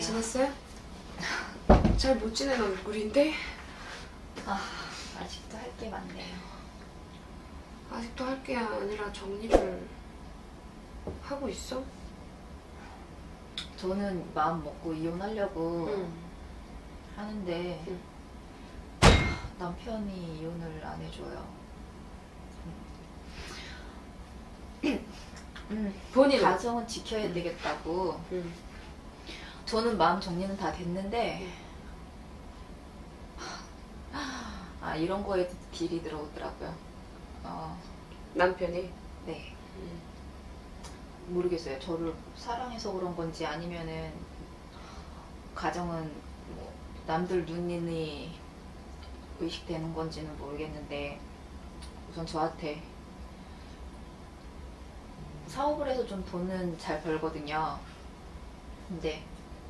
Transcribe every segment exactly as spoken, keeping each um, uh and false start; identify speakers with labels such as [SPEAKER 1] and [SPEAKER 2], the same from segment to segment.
[SPEAKER 1] 지냈어요? 잘 못 지낸 얼굴인데?
[SPEAKER 2] 아, 아직도 할 게 많네요.
[SPEAKER 1] 아직도 할 게 아니라 정리를 하고 있어?
[SPEAKER 2] 저는 마음 먹고 이혼하려고
[SPEAKER 1] 응.
[SPEAKER 2] 하는데
[SPEAKER 1] 응.
[SPEAKER 2] 남편이 이혼을 안 해줘요. 음,
[SPEAKER 1] 본인은?
[SPEAKER 2] 가정은 지켜야 응. 되겠다고.
[SPEAKER 1] 응.
[SPEAKER 2] 저는 마음 정리는 다 됐는데
[SPEAKER 1] 응.
[SPEAKER 2] 아, 이런 거에 딜이 들어오더라고요. 어.
[SPEAKER 1] 남편이?
[SPEAKER 2] 네.
[SPEAKER 1] 응.
[SPEAKER 2] 모르겠어요. 저를 사랑해서 그런 건지 아니면은 가정은 뭐 남들 눈이 의식되는 건지는 모르겠는데 우선 저한테 사업을 해서 좀 돈은 잘 벌거든요. 근데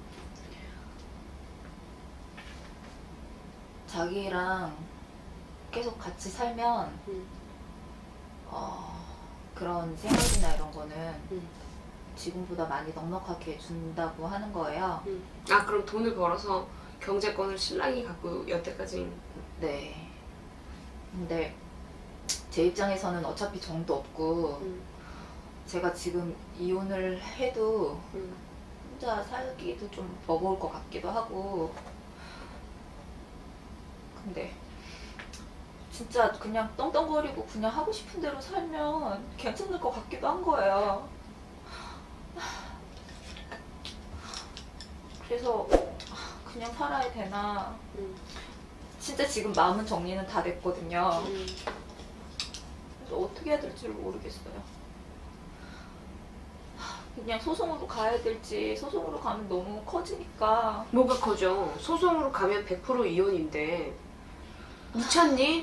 [SPEAKER 2] 자기랑 계속 같이 살면
[SPEAKER 1] 응.
[SPEAKER 2] 어, 그런 생활이나 이런 거는
[SPEAKER 1] 응.
[SPEAKER 2] 지금보다 많이 넉넉하게 준다고 하는 거예요.
[SPEAKER 1] 응. 아, 그럼 돈을 벌어서 경제권을 신랑이 갖고 여태까지?
[SPEAKER 2] 네. 근데 제 입장에서는 어차피 정도 없고
[SPEAKER 1] 응.
[SPEAKER 2] 제가 지금 이혼을 해도
[SPEAKER 1] 응.
[SPEAKER 2] 혼자 살기도 좀 버거울 것 같기도 하고 근데 진짜 그냥 떵떵거리고 그냥 하고 싶은 대로 살면 괜찮을 것 같기도 한 거예요. 그래서 그냥 살아야 되나.
[SPEAKER 1] 응.
[SPEAKER 2] 진짜 지금 마음은 정리는 다 됐거든요.
[SPEAKER 1] 응.
[SPEAKER 2] 그래서 어떻게 해야 될지 모르겠어요. 그냥 소송으로 가야 될지. 소송으로 가면 너무 커지니까.
[SPEAKER 1] 뭐가 커져? 소송으로 가면 백 퍼센트 이혼인데. 미쳤니?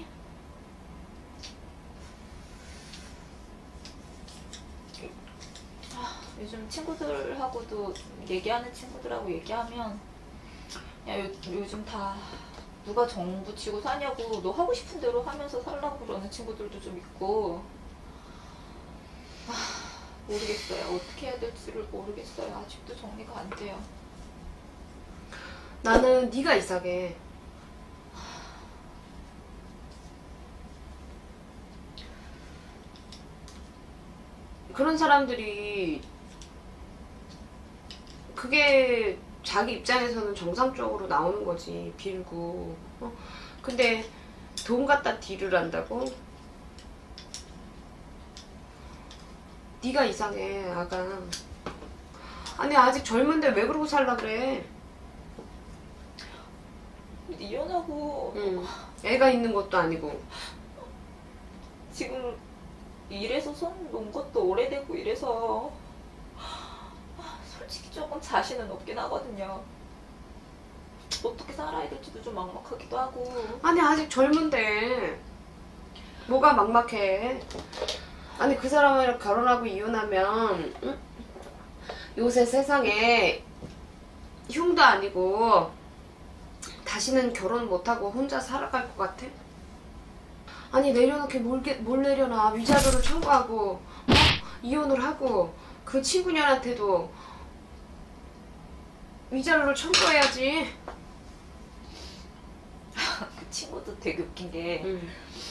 [SPEAKER 2] 아, 요즘 친구들하고도 얘기하는 친구들하고 얘기하면 야, 요, 요즘 다 누가 정 붙이고 사냐고 너 하고 싶은 대로 하면서 살라고 그러는 친구들도 좀 있고 아, 모르겠어요. 어떻게 해야 될지를 모르겠어요. 아직도 정리가 안 돼요.
[SPEAKER 1] 나는 네가 이상해. 그런 사람들이 그게 자기 입장에서는 정상적으로 나오는 거지. 빌고. 어? 근데 돈 갖다 딜을 한다고? 네가 이상해, 아가. 아니, 아직 젊은데 왜 그러고 살라 그래?
[SPEAKER 2] 이혼하고
[SPEAKER 1] 응. 애가 있는 것도 아니고.
[SPEAKER 2] 지금 일해서 손 놓은 것도 오래되고 이래서 솔직히 조금 자신은 없긴 하거든요. 어떻게 살아야 될지도 좀 막막하기도 하고.
[SPEAKER 1] 아니, 아직 젊은데 뭐가 막막해. 아니, 그 사람이랑 결혼하고 이혼하면 응? 요새 세상에 흉도 아니고 다시는 결혼 못하고 혼자 살아갈 것 같아? 아니, 내려놓게 뭘, 뭘 내려놔. 위자료를 청구하고 어? 이혼을 하고 그 친구년한테도 위자료를 청구해야지.
[SPEAKER 2] 그 친구도 되게 웃긴 게
[SPEAKER 1] 응.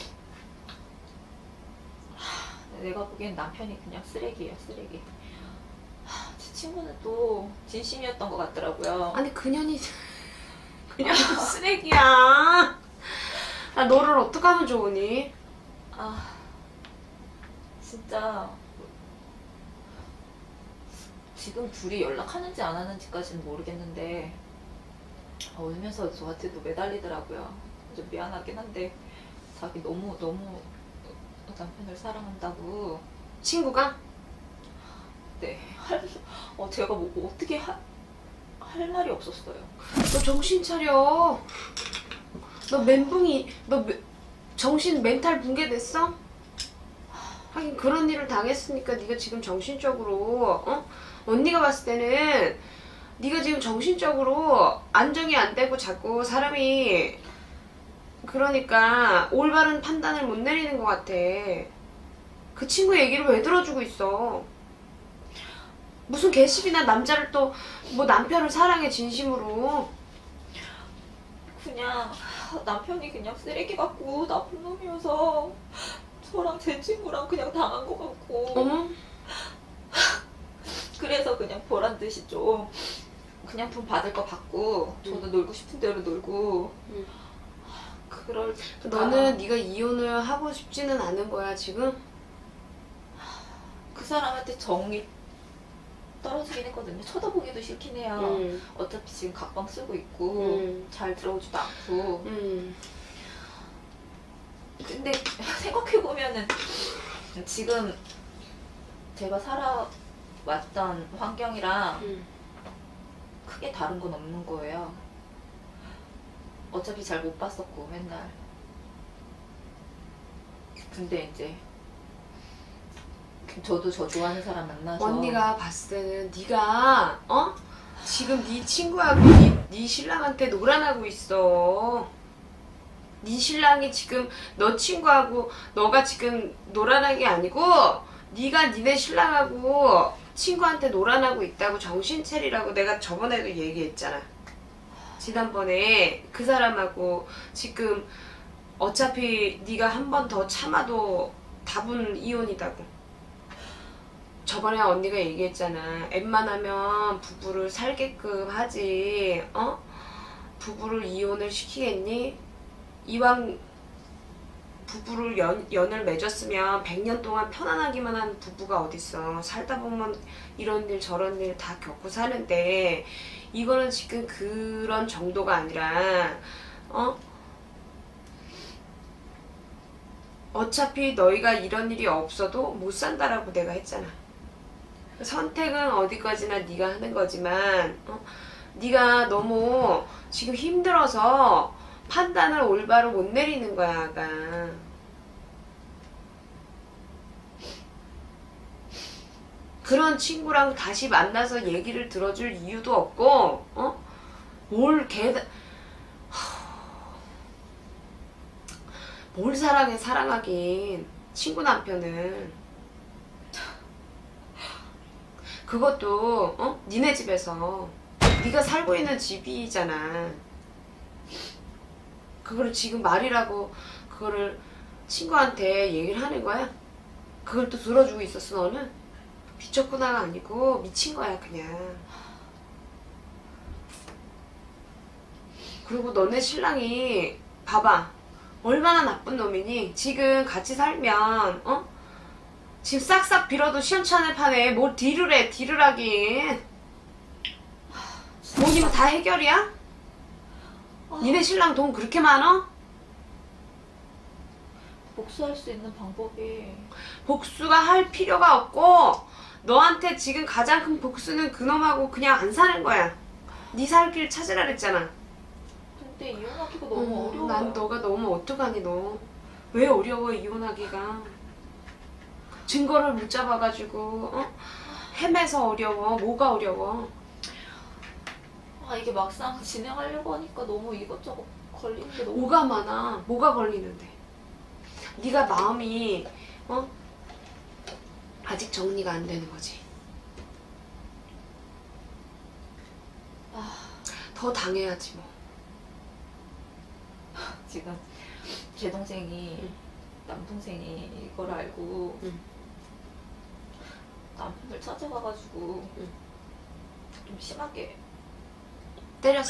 [SPEAKER 2] 내가 보기엔 남편이 그냥 쓰레기예요, 쓰레기. 제 친구는 또 진심이었던 것 같더라고요.
[SPEAKER 1] 아니, 그년이 그냥 쓰레기야. 아, 너를 어떡하면 좋으니?
[SPEAKER 2] 아, 진짜 지금 둘이 연락하는지 안 하는지까지는 모르겠는데 아, 울면서 저한테도 매달리더라고요. 좀 미안하긴 한데 자기 너무 너무 남편을 사랑한다고.
[SPEAKER 1] 친구가?
[SPEAKER 2] 네. 할, 어, 제가 뭐, 뭐 어떻게 하, 할 말이 없었어요.
[SPEAKER 1] 너 정신 차려. 너 멘붕이, 너 메, 정신 멘탈 붕괴됐어? 하긴 그런 일을 당했으니까 네가 지금 정신적으로 어? 언니가 봤을 때는 네가 지금 정신적으로 안정이 안 되고 자꾸 사람이 그러니까 올바른 판단을 못 내리는 것 같아. 그 친구 얘기를 왜 들어주고 있어? 무슨 개십이나 남자를 또 뭐 남편을 사랑해 진심으로.
[SPEAKER 2] 그냥 남편이 그냥 쓰레기 같고 나쁜 놈이어서 저랑 제 친구랑 그냥 당한 것 같고
[SPEAKER 1] 어머?
[SPEAKER 2] 그래서 그냥 보란 듯이 좀 그냥 돈 받을 거 받고 저도 놀고 싶은 대로 놀고
[SPEAKER 1] 응.
[SPEAKER 2] 그럴
[SPEAKER 1] 너는 네가 이혼을 하고 싶지는 않은 거야 지금?
[SPEAKER 2] 그 사람한테 정이 떨어지긴 했거든요. 쳐다보기도 싫긴 해요.
[SPEAKER 1] 응.
[SPEAKER 2] 어차피 지금 각방 쓰고 있고
[SPEAKER 1] 응.
[SPEAKER 2] 잘 들어오지도 않고
[SPEAKER 1] 응.
[SPEAKER 2] 근데 생각해보면은 지금 제가 살아왔던 환경이랑
[SPEAKER 1] 응.
[SPEAKER 2] 크게 다른 건 없는 거예요. 어차피 잘 못 봤었고 맨날. 근데 이제 저도 저 좋아하는 사람 만나서
[SPEAKER 1] 언니가 봤을 때는 네가 어? 지금 네 친구하고 네, 네 신랑한테 놀아나고 있어. 네 신랑이 지금 너 친구하고 너가 지금 놀아난 게 아니고 네가 니네 신랑하고 친구한테 놀아나고 있다고 정신 차리라고 내가 저번에도 얘기했잖아. 지난번에 그 사람하고 지금 어차피 네가 한 번 더 참아도 답은 이혼이다고. 저번에 언니가 얘기했잖아. 웬만하면 부부를 살게끔 하지. 어? 부부를 이혼을 시키겠니? 이왕 부부를 연, 연을 맺었으면 백 년 동안 편안하기만 한 부부가 어딨어. 살다 보면 이런 일 저런 일 다 겪고 사는데 이거는 지금 그런 정도가 아니라 어? 어차피 너희가 이런 일이 없어도 못 산다라고 내가 했잖아. 선택은 어디까지나 네가 하는 거지만 어? 네가 너무 지금 힘들어서 판단을 올바로 못 내리는 거야, 아가. 그런 친구랑 다시 만나서 얘기를 들어줄 이유도 없고 어? 뭘 걔... 뭘 사랑해 사랑하긴 친구 남편을. 그것도 어? 니네 집에서 네가 살고 있는 집이잖아. 그거를 지금 말이라고 그거를 친구한테 얘기를 하는 거야? 그걸 또 들어주고 있었어 너는? 미쳤구나가 아니고 미친 거야 그냥. 그리고 너네 신랑이 봐봐 얼마나 나쁜 놈이니? 지금 같이 살면 어? 지금 싹싹 빌어도 시원찮을 판에 뭘 딜을 해 딜을 하긴. 뭐니면 다 해결이야?
[SPEAKER 2] 아,
[SPEAKER 1] 니네 신랑 돈 그렇게 많어?
[SPEAKER 2] 복수할 수 있는 방법이
[SPEAKER 1] 복수가 할 필요가 없고 너한테 지금 가장 큰 복수는 그놈하고 그냥 안 사는 거야. 네 살 길 찾으라 그랬잖아.
[SPEAKER 2] 근데 이혼하기가 너무
[SPEAKER 1] 어,
[SPEAKER 2] 어려워요.
[SPEAKER 1] 난 너가 너무 어떡하니 너. 왜 어려워 이혼하기가. 증거를 못 잡아가지고 어? 헤매서 어려워. 뭐가 어려워.
[SPEAKER 2] 아 이게 막상 진행하려고 하니까 너무 이것저것 걸리는 게 너무
[SPEAKER 1] 뭐가 많아. 뭐가 걸리는데. 네가 마음이 어? 아직 정리가 안 되는 거지.
[SPEAKER 2] 아,
[SPEAKER 1] 더 당해야지 뭐.
[SPEAKER 2] 지금 제 동생이
[SPEAKER 1] 응.
[SPEAKER 2] 남동생이 이걸 알고
[SPEAKER 1] 응.
[SPEAKER 2] 남편을 찾아가가지고
[SPEAKER 1] 응.
[SPEAKER 2] 좀 심하게
[SPEAKER 1] 때렸어?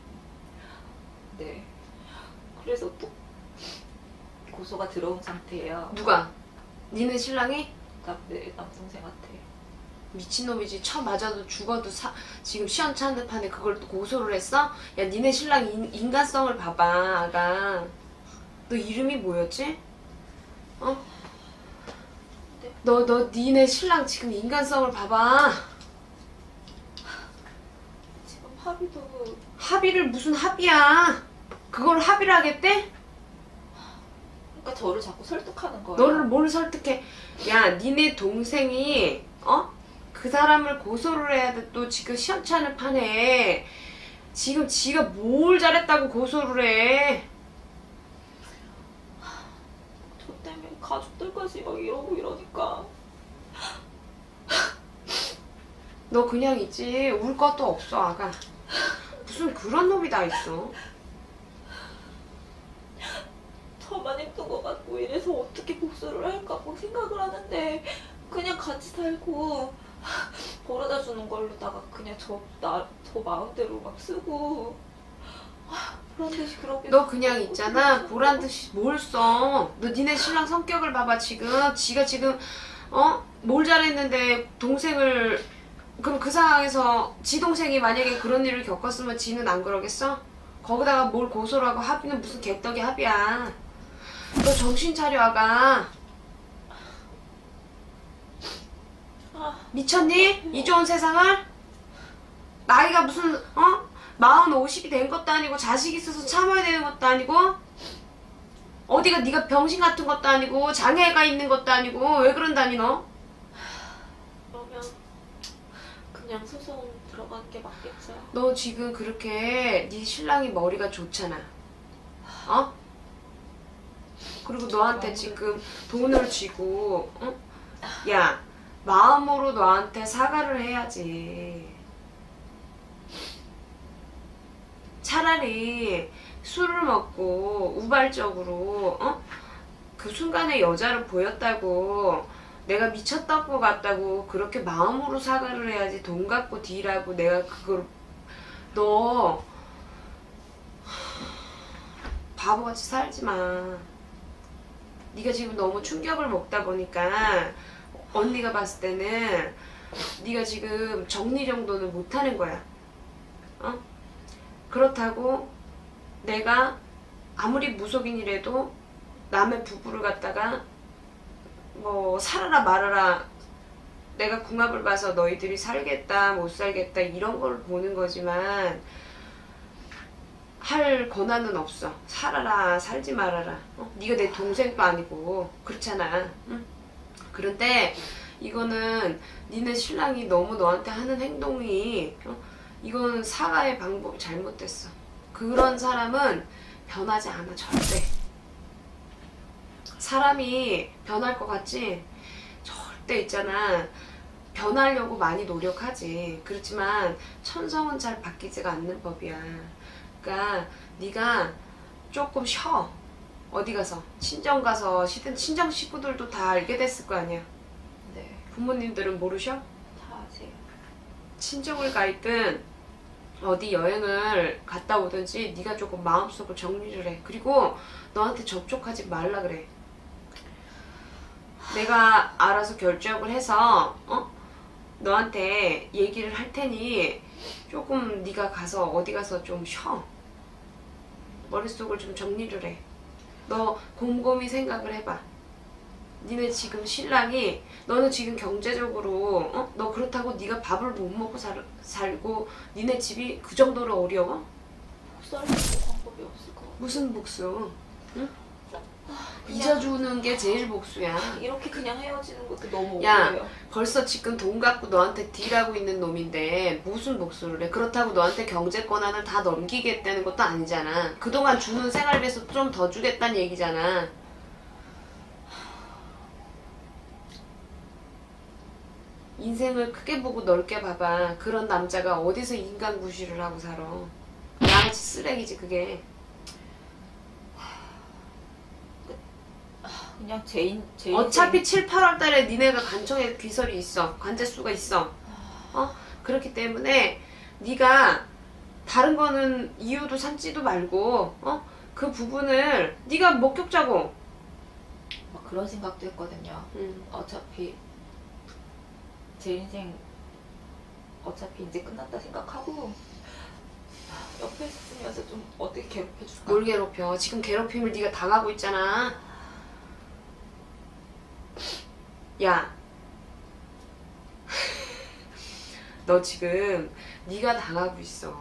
[SPEAKER 2] 네 그래서 또 고소가 들어온 상태예요.
[SPEAKER 1] 누가? 니네 신랑이?
[SPEAKER 2] 남, 네, 남동생한테.
[SPEAKER 1] 미친놈이지. 쳐 맞아도 죽어도 사, 지금 시원찮은 판에 그걸 또 고소를 했어? 야 니네 신랑 인, 인간성을 봐봐 아가. 너 이름이 뭐였지? 어?
[SPEAKER 2] 네.
[SPEAKER 1] 너, 너 니네 신랑 지금 인간성을 봐봐.
[SPEAKER 2] 지금 합의도
[SPEAKER 1] 합의를 무슨 합의야. 그걸 합의를 하겠대?
[SPEAKER 2] 그러니까 저를 자꾸 설득하는 거예요.
[SPEAKER 1] 너를 뭘 설득해. 야 니네 동생이 어? 그 사람을 고소를 해야 돼. 또 지금 시원찮은 판에 지금 지가 뭘 잘했다고 고소를 해.
[SPEAKER 2] 저 때문에 가족들까지 막 이러고 이러니까
[SPEAKER 1] 너 그냥 있지. 울 것도 없어, 아가. 무슨 그런 놈이 다 있어.
[SPEAKER 2] 저만 힘든 것 같고 이래서 어떻게 복수를 할까 뭐 생각을 하는데 그냥 같이 살고 벌어다 주는 걸로다가 그냥 저, 나, 저 마음대로 막 쓰고 보란 듯이 그렇게
[SPEAKER 1] 너 그냥 있잖아. 보란 듯이 뭘 써. 너 니네 신랑 성격을 봐봐 지금. 지가 지금 어? 뭘 잘했는데 동생을 그럼 그 상황에서 지 동생이 만약에 그런 일을 겪었으면 지는 안 그러겠어? 거기다가 뭘 고소를 하고 합의는 무슨 개떡이 합의야. 너 정신 차려 아가. 미쳤니? 이 좋은 세상을? 나이가 무슨 어? 마흔 오십이 된 것도 아니고 자식 있어서 참아야 되는 것도 아니고 어디가 네가 병신 같은 것도 아니고 장애가 있는 것도 아니고 왜 그런다니 너?
[SPEAKER 2] 그러면 그냥 소송 들어가는 게 맞겠죠?
[SPEAKER 1] 너 지금 그렇게 네 신랑이 머리가 좋잖아. 어? 그리고 너한테 지금 돈을 쥐고 어? 야 마음으로 너한테 사과를 해야지. 차라리 술을 먹고 우발적으로 어? 그 순간에 여자를 보였다고 내가 미쳤던 것 같다고 그렇게 마음으로 사과를 해야지. 돈 갖고 딜하고 내가 그걸 너 바보같이 살지 마. 네가 지금 너무 충격을 먹다 보니까 언니가 봤을 때는 네가 지금 정리 정도는 못하는 거야. 어? 그렇다고 내가 아무리 무속인이라도 남의 부부를 갖다가 뭐 살아라 말아라 내가 궁합을 봐서 너희들이 살겠다 못 살겠다 이런 걸 보는 거지만 할 권한은 없어. 살아라 살지 말아라. 어? 네가 내 동생도 아니고 그렇잖아. 응? 그런데 이거는 니네 신랑이 너무 너한테 하는 행동이 어? 이건 사과의 방법이 잘못됐어. 그런 사람은 변하지 않아 절대. 사람이 변할 것 같지? 절대 있잖아. 변하려고 많이 노력하지. 그렇지만 천성은 잘 바뀌지가 않는 법이야. 그러니까 네가 조금 쉬어. 어디 가서 친정 가서 시든 친정 식구들도 다 알게 됐을 거 아니야.
[SPEAKER 2] 네,
[SPEAKER 1] 부모님들은 모르셔?
[SPEAKER 2] 다 아세요.
[SPEAKER 1] 친정을 가 있든 어디 여행을 갔다 오든지 네가 조금 마음속을 정리를 해. 그리고 너한테 접촉하지 말라 그래. 내가 알아서 결정을 해서 어? 너한테 얘기를 할 테니 조금 네가 가서 어디 가서 좀 쉬어. 머릿속을 좀 정리를 해. 너 곰곰이 생각을 해봐. 니네 지금 신랑이 너는 지금 경제적으로 어? 너 그렇다고 네가 밥을 못 먹고 살, 살고 니네 집이 그 정도로 어려워?
[SPEAKER 2] 복수할 수 있는 방법이 없을 것 같아요.
[SPEAKER 1] 무슨 복수? 응?
[SPEAKER 2] 그냥-
[SPEAKER 1] 잊어주는 게 제일 복수야.
[SPEAKER 2] 이렇게 그냥 헤어지는 것도 너무
[SPEAKER 1] 야
[SPEAKER 2] 억울해요.
[SPEAKER 1] 벌써 지금 돈 갖고 너한테 딜하고 있는 놈인데 무슨 복수를 해. 그렇다고 너한테 경제 권한을 다 넘기겠다는 것도 아니잖아. 그동안 주는 생활비에서 좀 더 주겠다는 얘기잖아. 인생을 크게 보고 넓게 봐봐. 그런 남자가 어디서 인간구실을 하고 살아. 양아치 쓰레기지 그게.
[SPEAKER 2] 그냥 제, 인, 제
[SPEAKER 1] 어차피
[SPEAKER 2] 인생-
[SPEAKER 1] 칠, 팔월 달에 니네가 간청에 귀설이 있어. 관제수가 있어. 어? 그렇기 때문에 네가 다른 거는 이유도 삼지도 말고 어? 그 부분을 네가 목격자고.
[SPEAKER 2] 막 그런 생각도 했거든요.
[SPEAKER 1] 음.
[SPEAKER 2] 어차피 제 인생 어차피 이제 끝났다 생각하고 옆에 있으면서 좀 어떻게 괴롭혀줄까?
[SPEAKER 1] 뭘 괴롭혀. 지금 괴롭힘을 네가 당하고 있잖아. 야 너 지금 네가 당하고 있어.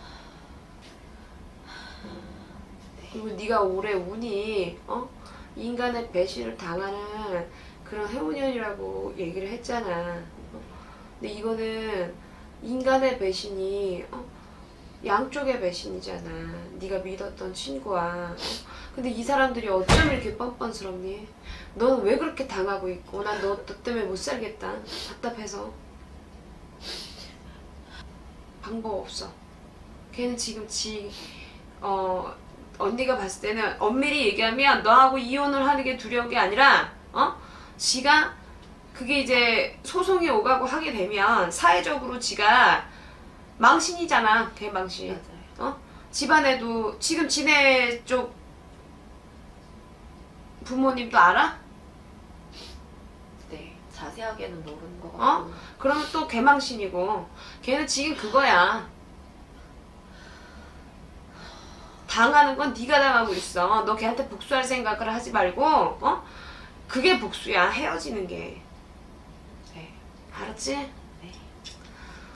[SPEAKER 1] 그리고 네가 올해 운이 어? 인간의 배신을 당하는 그런 해운년이라고 얘기를 했잖아. 어? 근데 이거는 인간의 배신이 어? 양쪽의 배신이잖아. 네가 믿었던 친구와 어? 근데 이 사람들이 어쩜 이렇게 뻔뻔스럽니? 너는 왜 그렇게 당하고 있고 난 너 때문에 못 살겠다. 답답해서. 방법 없어. 걔는 지금 지, 어, 언니가 봤을 때는 엄밀히 얘기하면 너하고 이혼을 하는 게 두려운 게 아니라, 어? 지가 그게 이제 소송이 오가고 하게 되면 사회적으로 지가 망신이잖아. 개망신.
[SPEAKER 2] 맞아요.
[SPEAKER 1] 어? 집안에도 지금 지네 쪽 부모님도 알아?
[SPEAKER 2] 네, 자세하게는 모르는 것 같고.
[SPEAKER 1] 어? 그러면 또 개망신이고. 걔는 지금 그거야. 당하는 건 네가 당하고 있어. 너 걔한테 복수할 생각을 하지 말고, 어? 그게 복수야. 헤어지는 게.
[SPEAKER 2] 네.
[SPEAKER 1] 알았지?